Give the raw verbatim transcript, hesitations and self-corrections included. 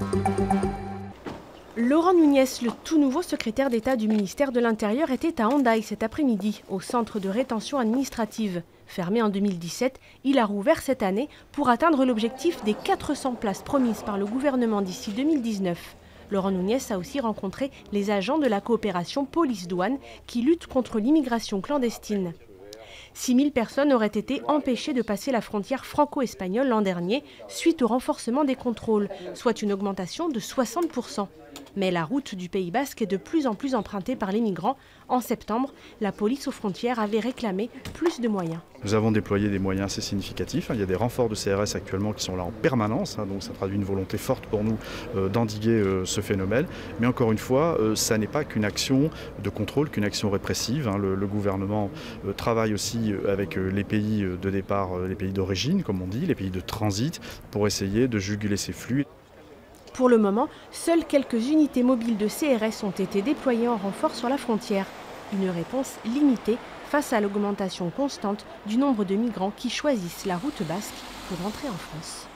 Laurent Nunez, le tout nouveau secrétaire d'État du ministère de l'Intérieur, était à Hendaye cet après-midi, au centre de rétention administrative. Fermé en deux mille dix-sept, il a rouvert cette année pour atteindre l'objectif des quatre cents places promises par le gouvernement d'ici deux mille dix-neuf. Laurent Nunez a aussi rencontré les agents de la coopération police-douane qui luttent contre l'immigration clandestine. six mille personnes auraient été empêchées de passer la frontière franco-espagnole l'an dernier suite au renforcement des contrôles, soit une augmentation de soixante pour cent. Mais la route du Pays Basque est de plus en plus empruntée par les migrants. En septembre, la police aux frontières avait réclamé plus de moyens. Nous avons déployé des moyens assez significatifs. Il y a des renforts de C R S actuellement qui sont là en permanence, donc ça traduit une volonté forte pour nous d'endiguer ce phénomène. Mais encore une fois, ça n'est pas qu'une action de contrôle, qu'une action répressive. Le, le gouvernement travaille aussi avec les pays de départ, les pays d'origine, comme on dit, les pays de transit, pour essayer de juguler ces flux. Pour le moment, seules quelques unités mobiles de C R S ont été déployées en renfort sur la frontière. Une réponse limitée face à l'augmentation constante du nombre de migrants qui choisissent la route basque pour rentrer en France.